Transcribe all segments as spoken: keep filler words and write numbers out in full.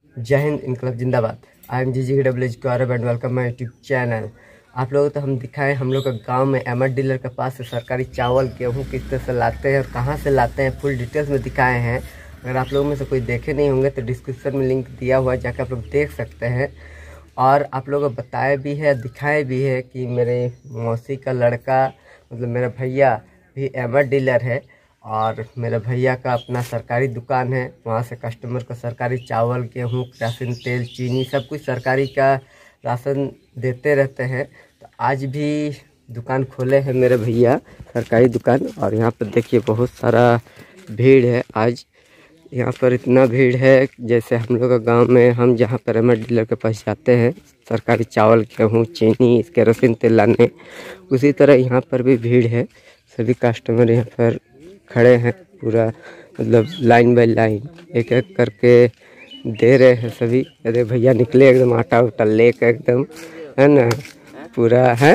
जय हिंद, इनकलाब जिंदाबाद। I am G G W H Gaurav and welcome my YouTube channel. आप लोगों को तो हम दिखाएं हम लोग का गांव में एमर डीलर के पास से सरकारी चावल गेहूँ किस तरह से लाते हैं और कहां से लाते हैं, फुल डिटेल्स में दिखाए हैं। अगर आप लोगों में से कोई देखे नहीं होंगे तो डिस्क्रिप्शन में लिंक दिया हुआ है, जाकर आप लोग देख सकते हैं। और आप लोगों को बताए भी है, दिखाए भी है कि मेरे मौसी का लड़का मतलब मेरा भैया भी एमर डीलर है और मेरे भैया का अपना सरकारी दुकान है। वहाँ से कस्टमर को सरकारी चावल, गेहूँ, राशन, तेल, चीनी सब कुछ सरकारी का राशन देते रहते हैं। तो आज भी दुकान खोले हैं मेरे भैया, सरकारी दुकान। और यहाँ पर देखिए बहुत सारा भीड़ है। आज यहाँ पर इतना भीड़ है जैसे हम लोग का गांव में हम जहाँ पर एमर डीलर के पास जाते हैं सरकारी चावल, गेहूँ, चीनी, केरोसिन तेल लाने, उसी तरह यहाँ पर भी भीड़ है। सभी कस्टमर यहाँ पर खड़े हैं, पूरा मतलब लाइन बाय लाइन एक एक करके दे रहे हैं सभी। अरे भैया निकले एकदम आटा उटा लेकर एकदम, है ना, पूरा है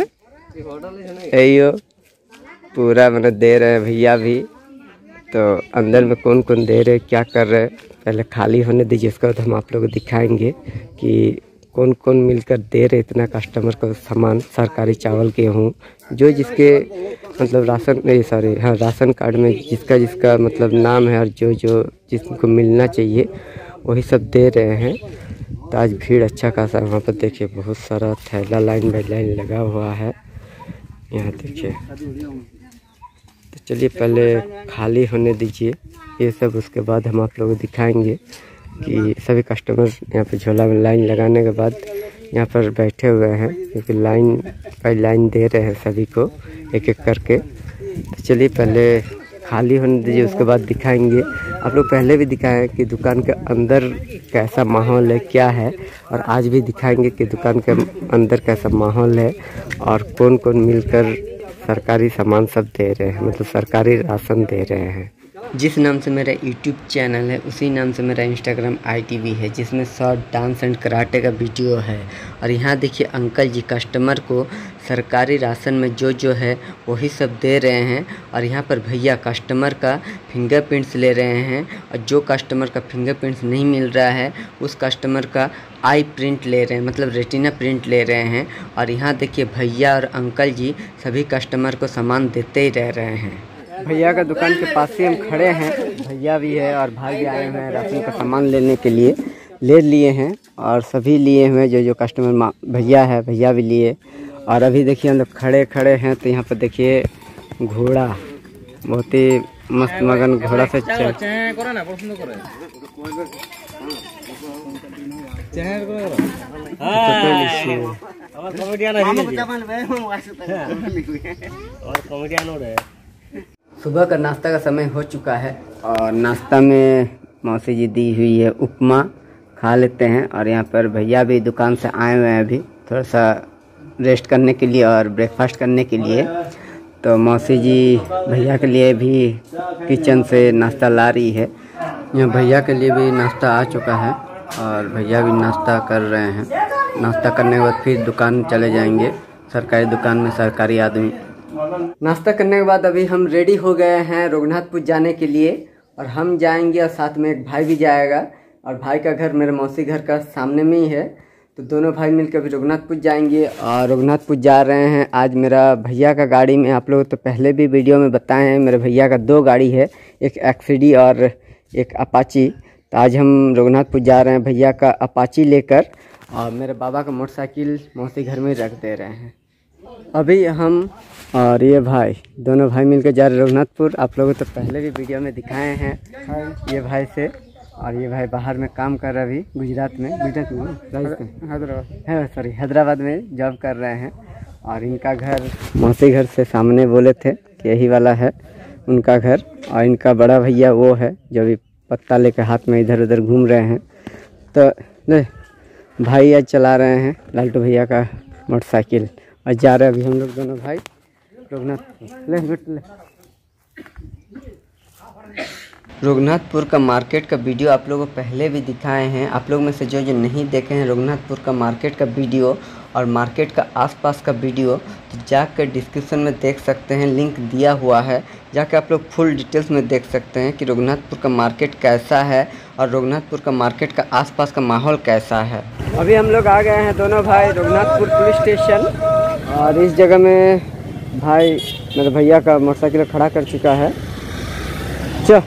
यो पूरा मतलब दे रहे हैं भैया भी। तो अंदर में कौन कौन दे रहे, क्या कर रहे, पहले खाली होने दीजिए, इसके बाद हम आप लोगों को दिखाएंगे कि कौन कौन मिलकर दे रहे इतना कस्टमर को सामान, सरकारी चावल, गेहूँ, जो जिसके मतलब राशन नहीं सॉरी हाँ राशन कार्ड में जिसका जिसका मतलब नाम है और जो जो जिसको मिलना चाहिए वही सब दे रहे हैं। तो आज भीड़ अच्छा खासा वहाँ पर देखिए, बहुत सारा थैला लाइन बाई लाइन लगा हुआ है यहाँ देखिए। तो चलिए पहले खाली होने दीजिए ये सब, उसके बाद हम आप लोगों को दिखाएंगे कि सभी कस्टमर यहाँ पे झोला में लाइन लगाने के बाद यहाँ पर बैठे हुए हैं, क्योंकि लाइन बाई लाइन दे रहे हैं सभी को एक एक करके। तो चलिए पहले खाली होने दीजिए, उसके बाद दिखाएंगे। आप लोग पहले भी दिखाए हैं कि दुकान के अंदर कैसा माहौल है, क्या है, और आज भी दिखाएंगे कि दुकान के अंदर कैसा माहौल है और कौन कौन मिलकर सरकारी सामान सब दे रहे हैं, मतलब सरकारी राशन दे रहे हैं। जिस नाम से मेरा यूट्यूब चैनल है उसी नाम से मेरा इंस्टाग्राम आईडी भी है, जिसमें शॉर्ट, डांस एंड कराटे का वीडियो है। और यहाँ देखिए अंकल जी कस्टमर को सरकारी राशन में जो जो है वही सब दे रहे हैं। और यहाँ पर भैया कस्टमर का फिंगरप्रिंट्स ले रहे हैं, और जो कस्टमर का फिंगरप्रिंट्स नहीं मिल रहा है उस कस्टमर का आई प्रिंट ले रहे हैं, मतलब रेटिना प्रिंट ले रहे हैं। और यहाँ देखिए भैया और अंकल जी सभी कस्टमर को सामान देते ही रह रहे हैं। भैया का दुकान के पास ही हम खड़े हैं, भैया भी है और भाई भी आए हुए हैं राशन का सामान लेने के लिए, ले लिए हैं और सभी लिए हुए जो जो कस्टमर भैया है भैया भी लिए। और अभी देखिए हम लोग खड़े खड़े हैं तो यहाँ पर देखिए घोड़ा, बहुत ही मस्त मगन घोड़ा से चल सुबह का नाश्ता का समय हो चुका है और नाश्ता में मौसी जी दी हुई है उपमा, खा लेते हैं। और यहाँ पर भैया भी दुकान से आए हुए हैं अभी थोड़ा सा रेस्ट करने के लिए और ब्रेकफास्ट करने के लिए। तो मौसी जी भैया के लिए भी किचन से नाश्ता ला रही है। यहाँ भैया के लिए भी नाश्ता आ चुका है और भैया भी नाश्ता कर रहे हैं। नाश्ता करने के बाद फिर दुकान चले जाएंगे, सरकारी दुकान में सरकारी आदमी। नाश्ता करने के बाद अभी हम रेडी हो गए हैं रघुनाथपुर जाने के लिए, और हम जाएंगे और साथ में एक भाई भी जाएगा। और भाई का घर मेरे मौसी घर का सामने में ही है, तो दोनों भाई मिलकर अभी रघुनाथपुर जाएंगे। और रघुनाथपुर जा रहे हैं आज मेरा भैया का गाड़ी में। आप लोग तो पहले भी वीडियो में बताए हैं मेरे भैया का दो गाड़ी है, एक एक्सडी और एक अपाची। तो आज हम रघुनाथपुर जा रहे हैं भैया का अपाची लेकर, और मेरे बाबा का मोटरसाइकिल मौसी घर में रख दे रहे हैं। अभी हम और ये भाई दोनों भाई मिलकर जा रहे रघुनाथपुर। आप लोगों तो पहले भी वीडियो में दिखाए हैं ये भाई से। और ये भाई बाहर में काम कर रहे अभी गुजरात में, गुजरात में हैदराबाद है सॉरी हैदराबाद में जॉब कर रहे हैं। और इनका घर मौसी घर से सामने बोले थे कि यही वाला है उनका घर। और इनका बड़ा भैया वो है जो अभी पत्ता लेकर हाथ में इधर उधर घूम रहे हैं। तो ले भाई आज चला रहे हैं लालटू भैया का मोटरसाइकिल, और जा रहे हैं अभी हम लोग दोनों भाई रघुनाथ। ले ले रघुनाथपुर का मार्केट का वीडियो आप लोगों को पहले भी दिखाए हैं। आप लोग में से जो जो नहीं देखे हैं रघुनाथपुर का मार्केट का वीडियो और मार्केट का आसपास का वीडियो, तो जाकर डिस्क्रिप्शन में देख सकते हैं, लिंक दिया हुआ है। जाकर आप लोग फुल डिटेल्स में देख सकते हैं कि रघुनाथपुर का मार्केट कैसा है और रघुनाथपुर का मार्केट का आसपास का माहौल कैसा है। अभी हम लोग आ गए हैं दोनों भाई रघुनाथपुर पुलिस स्टेशन, और इस जगह में भाई मेरे भैया का मोटरसाइकिल खड़ा कर चुका है। चल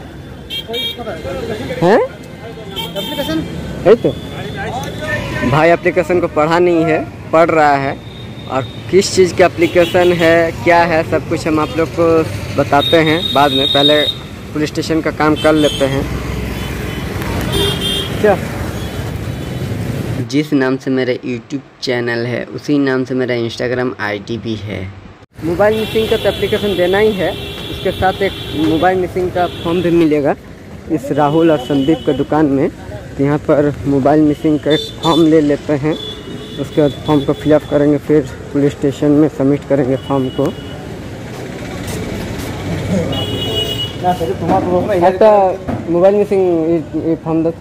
हैं एप्लीकेशन है तो भाई एप्लीकेशन को पढ़ा नहीं है, पढ़ रहा है, और किस चीज़ का एप्लीकेशन है क्या है सब कुछ हम आप लोग को बताते हैं बाद में। पहले पुलिस स्टेशन का काम कर लेते हैं। क्या जिस नाम से मेरा यूट्यूब चैनल है उसी नाम से मेरा इंस्टाग्राम आईडी भी है। मोबाइल मिसिंग का तो एप्लीकेशन देना ही है, उसके साथ एक मोबाइल मिसिंग का फॉर्म भी मिलेगा इस राहुल और संदीप का दुकान में। तो यहाँ पर मोबाइल मिसिंग का एक फॉर्म ले लेते हैं, उसके बाद फॉर्म को फिलअप करेंगे, फिर पुलिस स्टेशन में सबमिट करेंगे फॉर्म को। मोबाइल मिसिंग फॉर्म दो,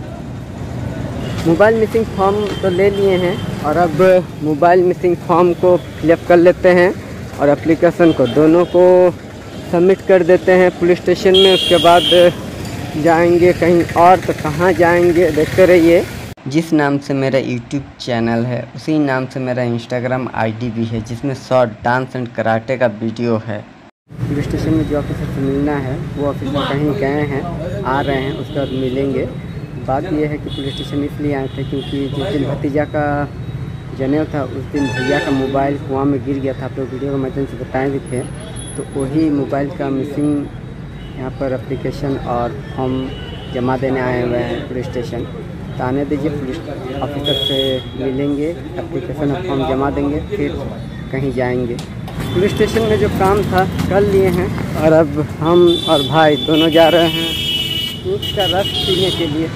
मोबाइल मिसिंग फॉर्म तो ले लिए हैं, और अब मोबाइल मिसिंग फॉर्म को फिलअप कर लेते हैं और एप्लीकेशन को दोनों को सबमिट कर देते हैं पुलिस स्टेशन में। उसके बाद जाएंगे कहीं और, तो कहाँ जाएंगे देखते रहिए। जिस नाम से मेरा यूट्यूब चैनल है उसी नाम से मेरा इंस्टाग्राम आईडी भी है, जिसमें शॉर्ट डांस एंड कराटे का वीडियो है। पुलिस स्टेशन में जो ऑफिसर से मिलना है वो ऑफिसर कहीं गए हैं, आ रहे हैं, उसके बाद मिलेंगे। बात यह है कि पुलिस स्टेशन इसलिए आए थे क्योंकि जिस दिन भतीजा का जनेऊ था उस दिन भैया का मोबाइल कुआं में गिर गया था, आप लोग वीडियो के माध्यम से बताए भी थे। तो वही मोबाइल का मिसिंग यहाँ पर एप्लीकेशन और फॉर्म जमा देने आए हुए हैं पुलिस स्टेशन। तो आने दीजिए, पुलिस ऑफिसर से मिलेंगे, एप्लीकेशन और फॉर्म जमा देंगे, फिर कहीं जाएंगे। पुलिस स्टेशन में जो काम था कर लिए हैं, और अब हम और भाई दोनों जा रहे हैं दूध का रस पीने के लिए।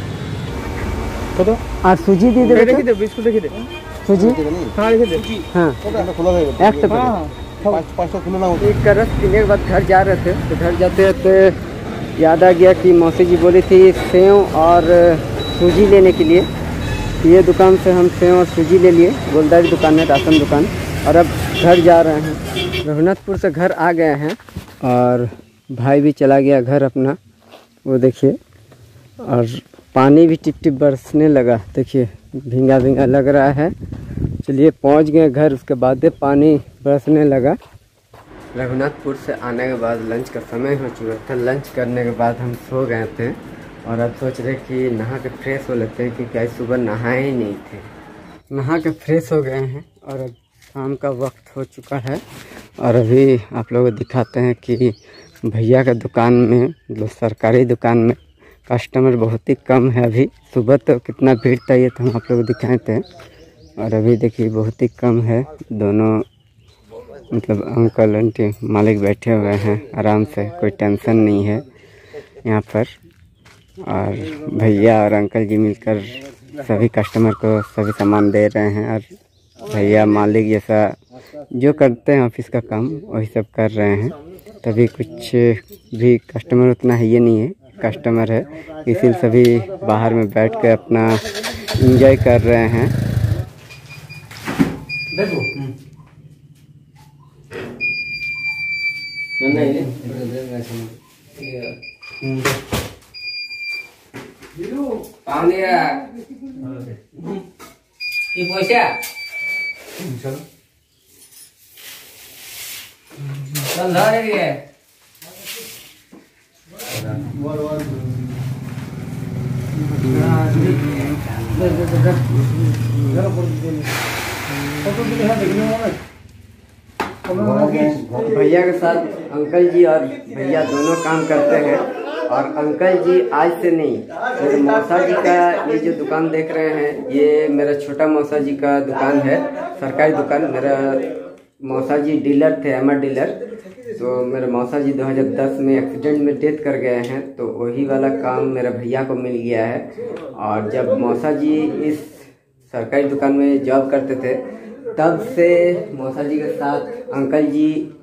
तो और सूजी दी दे, देखिए दे बिस्कुट, देखिए दे सूजी, हाँ देखिए दे, हाँ एक तो एक का रस पीने के बाद घर जा रहे थे। तो घर जाते जाते याद आ गया कि मौसी जी बोली थी सेव और सूजी लेने के लिए। ये दुकान से हम सेव और सूजी ले लिए, गोलदारी दुकान है, राशन दुकान। और अब घर जा रहे हैं, रघुनाथपुर से घर आ गए हैं, और भाई भी चला गया घर अपना, वो देखिए। और पानी भी टिप टिप बरसने लगा, देखिए भींगा भींगा लग रहा है। चलिए पहुंच गए घर, उसके बाद पानी बरसने लगा। रघुनाथपुर से आने के बाद लंच का समय हो चुका था। लंच करने के बाद हम सो गए थे, और अब सोच रहे कि नहा के फ्रेश हो लेते हैं, क्योंकि आज सुबह नहाए ही नहीं थे। नहा के फ्रेश हो गए हैं, और अब शाम का वक्त हो चुका है। और अभी आप लोगों को दिखाते हैं कि भैया का दुकान में, मतलब सरकारी दुकान में कस्टमर बहुत ही कम है अभी। सुबह तो कितना भीड़ था ये तो हम आप लोग को दिखाए थे, और अभी देखिए बहुत ही कम है। दोनों मतलब अंकल आंटी मालिक बैठे हुए हैं आराम से, कोई टेंशन नहीं है यहाँ पर। और भैया और अंकल जी मिलकर सभी कस्टमर को सभी सामान दे रहे हैं, और भैया मालिक जैसा जो करते हैं ऑफिस का काम वही सब कर रहे हैं। तभी कुछ भी कस्टमर उतना है ये नहीं है, कस्टमर है, इसीलिए सभी बाहर में बैठ कर अपना एंजॉय कर रहे हैं। भैया के साथ अंकल जी और भैया दोनों काम करते हैं। और अंकल जी आज से नहीं, मेरे मौसा जी का ये जो दुकान देख रहे हैं ये मेरा छोटा मौसा जी का दुकान है, सरकारी दुकान। मेरा मौसा जी डीलर थे, एमआर डीलर। तो मेरे मौसा जी दो हज़ार दस में एक्सीडेंट में डेथ कर गए हैं, तो वही वाला काम मेरा भैया को मिल गया है। और जब मौसा जी इस सरकारी दुकान में जॉब करते थे तब से मौसा जी के साथ अंकल जी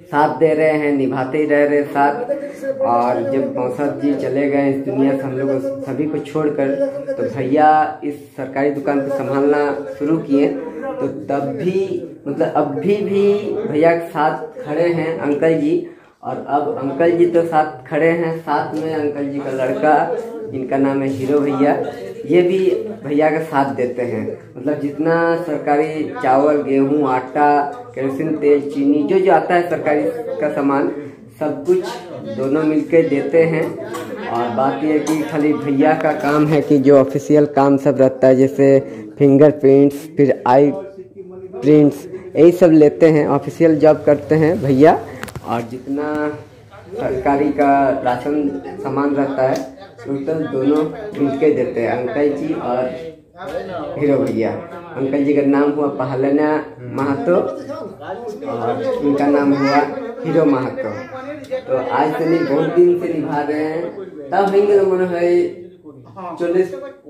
साथ दे रहे हैं, निभाते ही रह रहे साथ। और जब मौसा जी चले गए इस दुनिया से हम लोग सभी को छोड़कर, तो भैया इस सरकारी दुकान को संभालना शुरू किए। तो तब भी मतलब अभी भी भैया के साथ खड़े हैं अंकल जी। और अब अंकल जी तो साथ खड़े हैं, साथ में अंकल जी का लड़का, इनका नाम है हीरो भैया, ये भी भैया का साथ देते हैं। मतलब जितना सरकारी चावल, गेहूं, आटा, केरोसिन तेल, चीनी, जो जो आता है सरकारी का सामान, सब कुछ दोनों मिलकर देते हैं। और बात यह है कि खाली भैया का काम है कि जो ऑफिशियल काम सब रहता है, जैसे फिंगरप्रिंट्स, फिर आई प्रिंट्स, यही सब लेते हैं, ऑफिशियल जॉब करते हैं भैया। और जितना सरकारी का राशन सामान रहता है टोटल दोनों मिलके देते हैं, अंकल जी और हीरो भैया। अंकल जी का नाम हुआ पहलना महतो और इनका नाम हुआ हीरो महतो। तो आज से नहीं, बहुत दिन से निभा रहे हैं। तब हिंगे मन है चालीस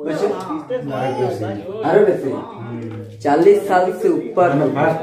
आरो बेसी चालीस साल से ऊपर। हाँ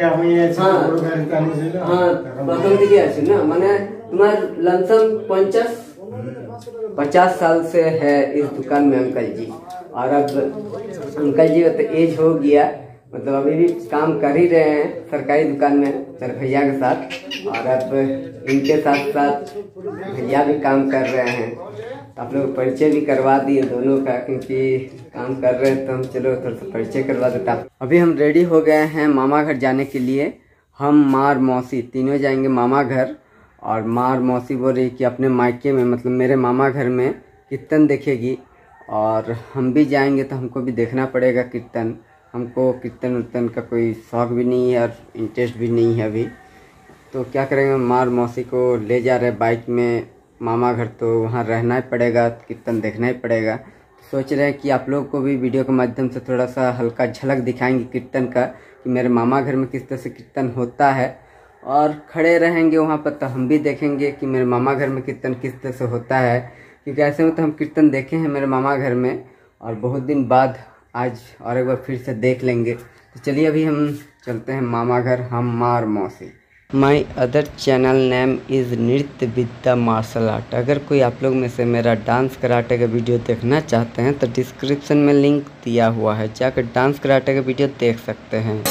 प्रथम दिखे আছে ना, माने तुम्हार लमसम पंचास पचास साल से है इस दुकान में अंकल जी। और अब अंकल जी का तो एज हो गया, मतलब अभी भी काम कर ही रहे हैं सरकारी दुकान में सर भैया के साथ। और अब इनके साथ साथ भैया भी काम कर रहे हैं। आप लोग परिचय भी करवा दिए दोनों का, क्योंकि काम कर रहे हैं तो हम चलो थोड़ा सा परिचय करवा देता। अभी हम रेडी हो गए हैं मामा घर जाने के लिए। हम, माँ और मौसी तीनों जाएंगे मामा घर। और माँ और मौसी बोल रही कि अपने मायके में, मतलब मेरे मामा घर में कीर्तन देखेगी। और हम भी जाएंगे तो हमको भी देखना पड़ेगा कीर्तन। हमको कीर्तन उर्तन का कोई शौक़ भी नहीं है और इंटरेस्ट भी नहीं है अभी। तो क्या करेंगे, माँ और मौसी को ले जा रहे बाइक में मामा घर, तो वहाँ रहना ही पड़ेगा, कीर्तन देखना ही पड़ेगा। तो सोच रहे हैं कि आप लोग को भी वीडियो के माध्यम से थोड़ा सा हल्का झलक दिखाएंगे कीर्तन का, कि मेरे मामा घर में किस तरह से कीर्तन होता है। और खड़े रहेंगे वहाँ पर तो हम भी देखेंगे कि मेरे मामा घर में कीर्तन किस तरह से होता है, क्योंकि ऐसे में तो हम कीर्तन देखे हैं मेरे मामा घर में, और बहुत दिन बाद आज और एक बार फिर से देख लेंगे। तो चलिए अभी हम चलते हैं मामा घर, हम, माँ और मौसी। My other channel name is Nritya Vidya martial art. अगर कोई आप लोग में से मेरा डांस कराटे का वीडियो देखना चाहते हैं तो डिस्क्रिप्शन में लिंक दिया हुआ है, जाकर डांस कराटे का वीडियो देख सकते हैं।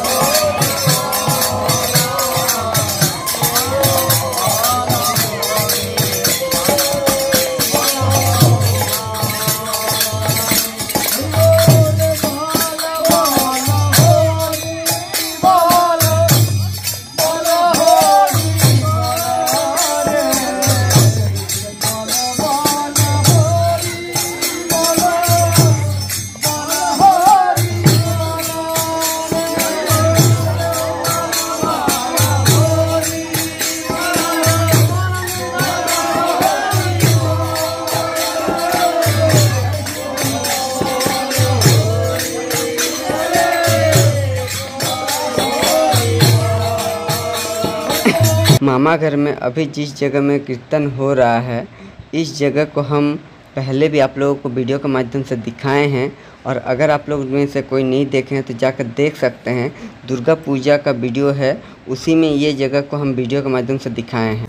मामा घर में अभी जिस जगह में कीर्तन हो रहा है, इस जगह को हम पहले भी आप लोगों को वीडियो के माध्यम से दिखाए हैं। और अगर आप लोग में से कोई नहीं देखे हैं तो जाकर देख सकते हैं। दुर्गा पूजा का वीडियो है, उसी में ये जगह को हम वीडियो के माध्यम से दिखाए हैं।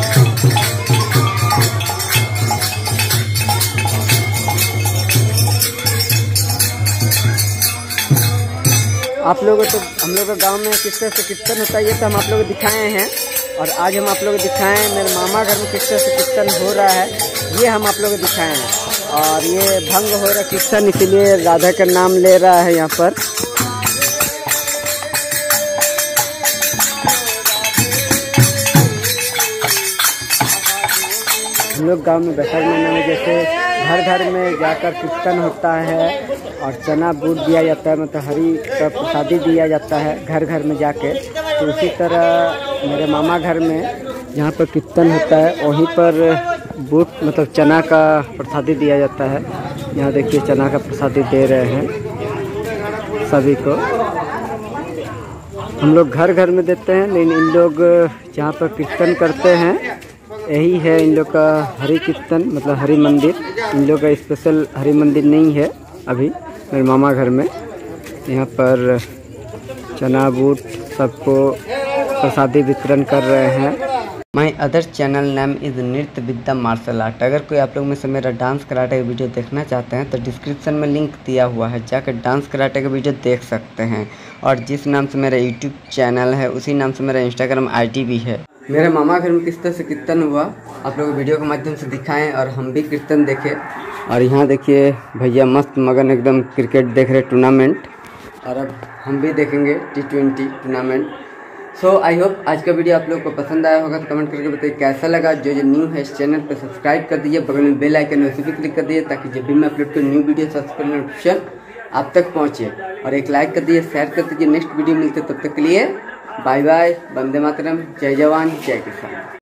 आप लोगों तो हम लोग गांव में किस तरह से कीर्तन होता है ये तो हम आप लोग को दिखाए हैं। और आज हम आप लोग को दिखाएं मेरे मामा घर में किस तरह से कीर्तन हो रहा है, ये हम आप लोग को दिखाएं हैं। और ये भंग हो रहा कीर्तन, इसीलिए राधा का नाम ले रहा है यहाँ पर। हम लोग गांव में बैसाख महीना में जैसे घर घर में जाकर कीर्तन होता है और चना बूट दिया जाता है, मतलब हरी का प्रसादी दिया जाता है घर घर में जाके। तो उसी तरह मेरे मामा घर में जहाँ पर कीर्तन होता है वहीं पर बूट मतलब चना का प्रसादी दिया जाता है। यहाँ देखिए चना का प्रसादी दे रहे हैं सभी को। हम लोग घर घर में देते हैं, लेकिन इन लोग जहाँ पर कीर्तन करते हैं यही है इन लोग का हरि कीर्तन, मतलब हरि मंदिर। इन लोग का स्पेशल हरि मंदिर नहीं है अभी मेरे मामा घर में। यहाँ पर चना बूट सबको प्रसादी वितरण कर रहे हैं। My other channel name is Nritya Vidya martial art. अगर कोई आप लोग में से मेरा डांस कराटे का वीडियो देखना चाहते हैं तो डिस्क्रिप्शन में लिंक दिया हुआ है, जाकर डांस कराटे का वीडियो देख सकते हैं। और जिस नाम से मेरा यूट्यूब चैनल है उसी नाम से मेरा इंस्टाग्राम आईडी भी है। मेरे मामा घर में किस तरह से कीर्तन हुआ आप लोग वीडियो के माध्यम से दिखाएं और हम भी कीर्तन देखें। और यहाँ देखिए भैया मस्त मगन एकदम क्रिकेट देख रहे टूर्नामेंट, और अब हम भी देखेंगे T twenty tournament. So I hope आज का वीडियो आप लोग को पसंद आया होगा, तो कमेंट करके बताइए कैसा लगा। जो जो न्यू है इस चैनल पर सब्सक्राइब कर दीजिए, बगल में बेल आइकन उसी पर क्लिक कर दीजिए ताकि जब भी मैं अपलोड करूँ न्यू वीडियो सबसे पहले नोटिफिकेशन आप तक पहुँचे। और एक लाइक कर दीजिए, शेयर कर दीजिए। नेक्स्ट वीडियो मिलते तब तक के लिए बाय बाय। वंदे मातरम, जय जवान जय किसान।